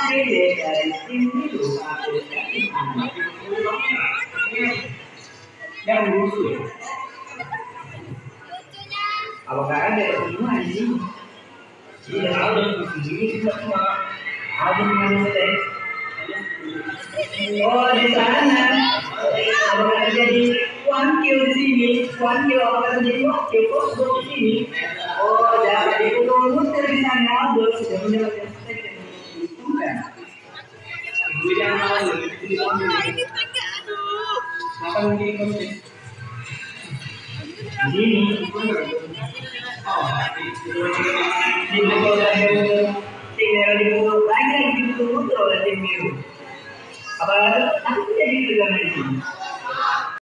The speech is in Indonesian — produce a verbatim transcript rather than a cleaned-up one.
pilih dari tim itu satu yang lucu. Apakah ada semua di sini? Iya, ada di sini semua. Ada di mana teh? Oh, di sana. Apakah jadi one Q di sini? One Q apakah jadi one Q di sini? Oh, jadi kalau muter di sana, sudah sudah menjalankan strategi. Bukan. Bukan malu. Ini pakai aduh. Apa mungkin konten? Ini. Oh, ini kalau ada tinggal di mulut lagi di mulut atau di biru. Apa aku tidak di dalam ini?